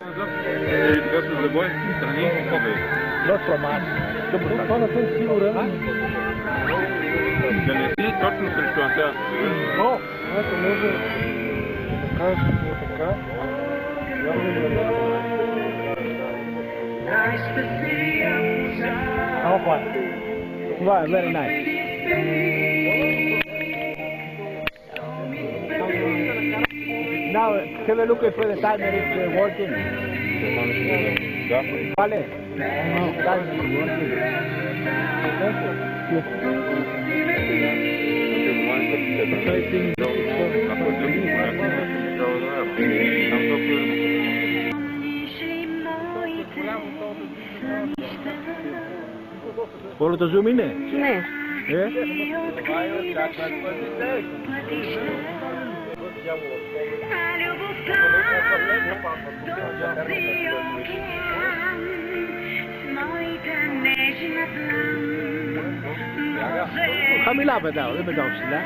Перед за любой стране Not from us. Това не съм сигурен. да не си точно срещу Антеа. Но, ако може да кажеш така, явно не е. How fun. Wow, very nice. Now, have a look if the timer is working. Да. Vale. Timer is working. Όλο το zoom είναι? Ναι. Χαμηλά πετάω, δεν πετάω ψηλά.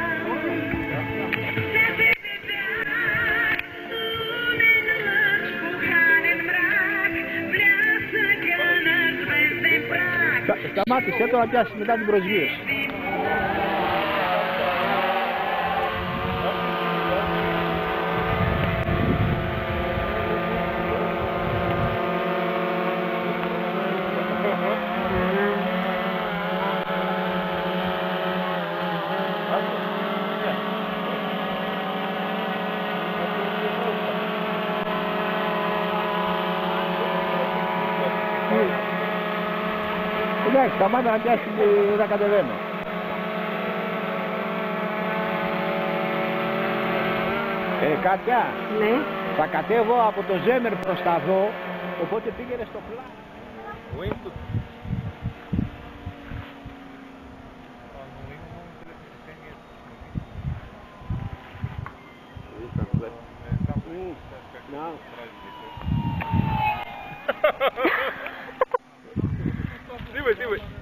Σταμάτησε το να πιάσει μετά την προσγείωση. Εντάξει, σταμάτα να πιάσει να κατεβαίνω. Κάτια, Ναι. θα κατέβω από το Ζέμερ προς τα δω, οπότε πήγαινε στο πλάνο. Сивый.